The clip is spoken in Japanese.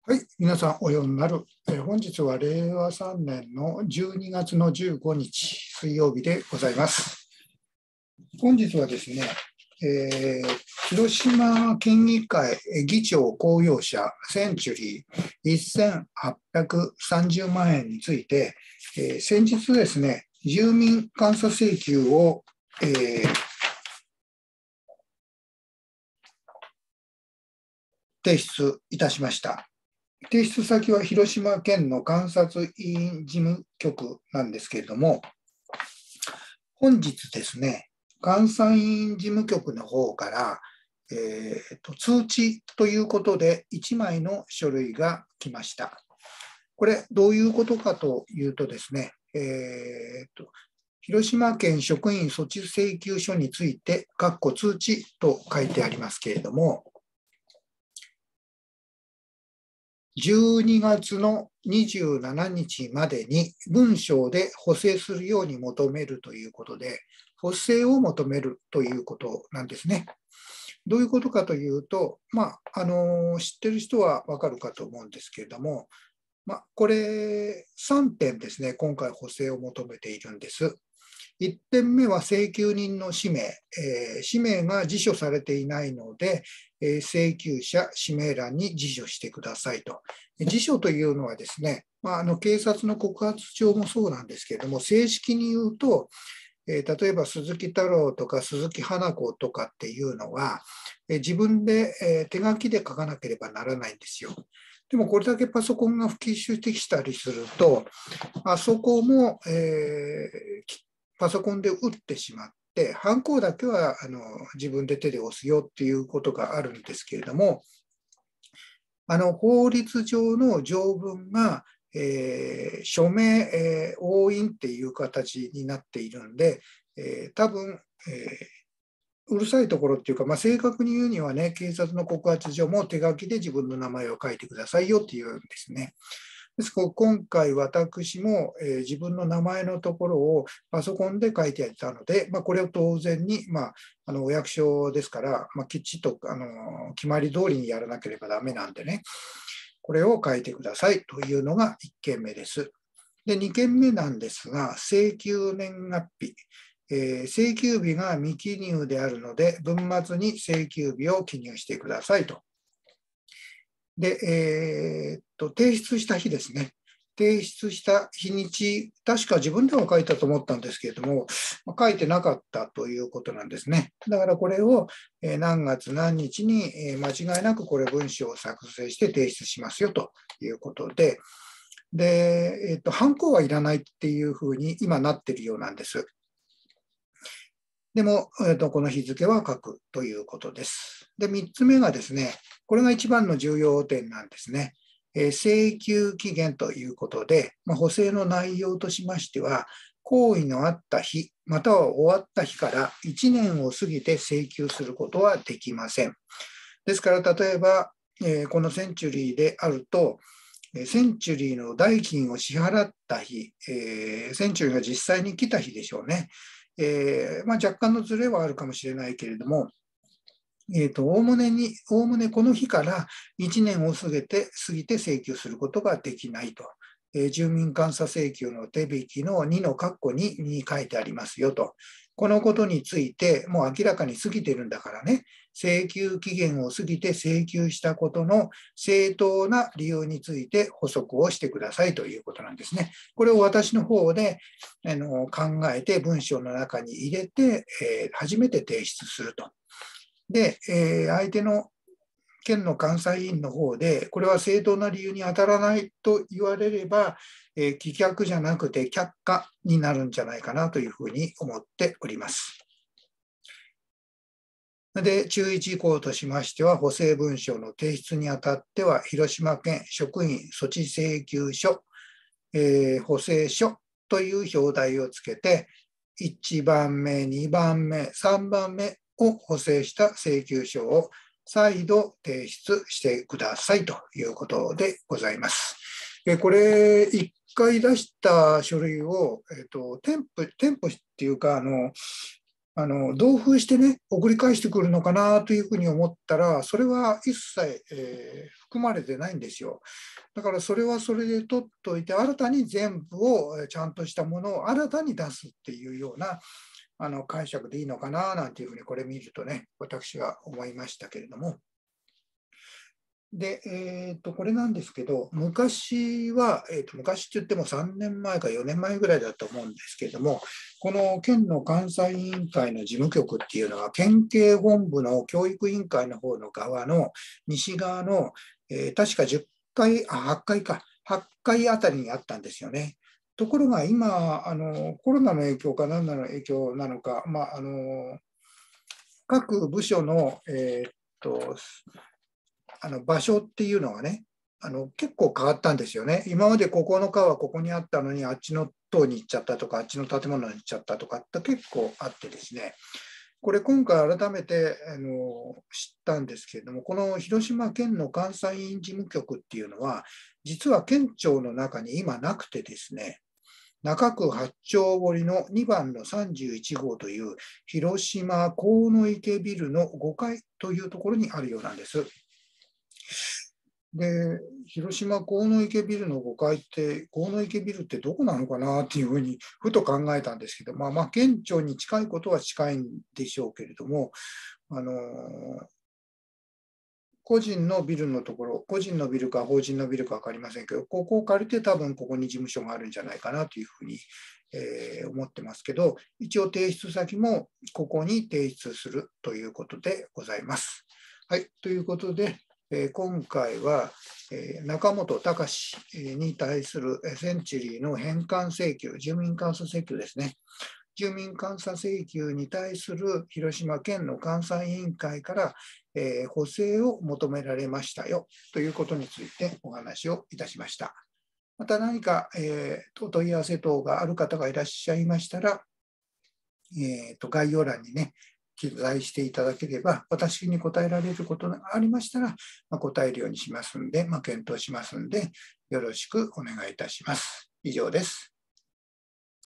はい、皆さんお読みになる。本日は令和3年の12月の15日水曜日でございます。本日はですね、広島県議会議長公用車センチュリー1830万円について、先日ですね、住民監査請求を、提出いたしました。提出先は広島県の監察委員事務局なんですけれども、本日ですね、監査委員事務局の方から、通知ということで1枚の書類が来ました。これ、どういうことかというとですね、広島県職員措置請求書について、通知と書いてありますけれども、12月の27日までに文章で補正するように求めるということで、補正を求めるということなんですね。どういうことかというと、知ってる人はわかるかと思うんですけれども、これ3点ですね、今回補正を求めているんです。1点目は請求人の氏名、氏名が辞書されていないので、請求者氏名欄に辞書してくださいと。辞書というのはですね、警察の告発状もそうなんですけれども、正式に言うと、例えば鈴木太郎とか鈴木花子とかっていうのは、自分で手書きで書かなければならないんですよ。でもこれだけパソコンが普及してきたりすると、そこも、パソコンで打ってしまって、ハンコだけは自分で手で押すよっていうことがあるんですけれども、法律上の条文が、署名、押印っていう形になっているんで、多分、うるさいところっていうか、正確に言うにはね、警察の告発状も手書きで自分の名前を書いてくださいよっていうんですね。ですから今回私も、自分の名前のところをパソコンで書いてやったので、これを当然に、お役所ですから、きっちりと決まり通りにやらなければダメなんでね、これを書いてくださいというのが1件目です。で、2件目なんですが、請求年月日。請求日が未記入であるので、文末に請求日を記入してくださいと。で、提出した日ですね。提出した日にち、確か自分でも書いたと思ったんですけれども、書いてなかったということなんですね。だからこれを何月何日に間違いなくこれ文章を作成して提出しますよということで、ハンコはいらないっていうふうに今なっているようなんです。でも、この日付は書くということです。で、3つ目がですね、これが一番の重要点なんですね。請求期限ということで、補正の内容としましては、行為のあった日、または終わった日から1年を過ぎて請求することはできません。ですから、例えば、このセンチュリーであると、センチュリーの代金を支払った日、センチュリーが実際に来た日でしょうね。若干のズレはあるかもしれないけれども、おおむねこの日から1年を過ぎて請求することができないと。住民監査請求の手引きの2の括弧2に書いてありますよと。このことについて、もう明らかに過ぎてるんだからね、請求期限を過ぎて請求したことの正当な理由について補足をしてくださいということなんですね。これを私の方で考えて文章の中に入れて、初めて提出すると。で、相手の県の監査委員の方で、これは正当な理由に当たらないと言われれば、棄却じゃなくて却下になるんじゃないかなというふうに思っております。で、注意事項としましては、補正文書の提出にあたっては、広島県職員措置請求書、補正書という表題をつけて、1番目、2番目、3番目を補正した請求書を再度提出してくださいということでございます。これ、1回出した書類を、添付っていうか、同封してね、送り返してくるのかなというふうに思ったら、それは一切、 含まれてないんですよ。だからそれはそれで取っといて、新たに全部をちゃんとしたものを新たに出すっていうような解釈でいいのかななんていうふうにこれ見るとね、私は思いましたけれども。で、これなんですけど、昔は、昔って言っても3年前か4年前ぐらいだと思うんですけれども、この県の監査委員会の事務局っていうのは、県警本部の教育委員会の方の側の西側の、確か10階、8階か、8階あたりにあったんですよね。ところが今、コロナの影響か何らの影響なのか、各部署の、場所っていうのがね、結構変わったんですよね。今までここの課はここにあったのに、あっちの棟に行っちゃったとか、あっちの建物に行っちゃったとかって結構あってですね、これ今回改めて知ったんですけれども、この広島県の監査委員事務局っていうのは、実は県庁の中に今なくてですね、中区八丁堀の2番の31号という広島鴻池ビルの5階というところにあるようなんです。で、広島鴻池ビルの5階って、鴻池ビルってどこなのかなっていうふうにふと考えたんですけど、県庁に近いことは近いんでしょうけれども、個人のビルのところ、個人のビルか法人のビルか分かりませんけど、ここを借りて多分ここに事務所があるんじゃないかなというふうに、思ってますけど、一応提出先もここに提出するということでございます。はい、ということで、今回は中本隆に対するセンチュリーの返還請求、住民監査請求ですね。住民監査請求に対する広島県の監査委員会から、補正を求められましたよということについてお話をいたしました。また何か、お問い合わせ等がある方がいらっしゃいましたら、概要欄にね、記載していただければ、私に答えられることがありましたら、答えるようにしますんで、検討しますんで、よろしくお願いいたします。以上です。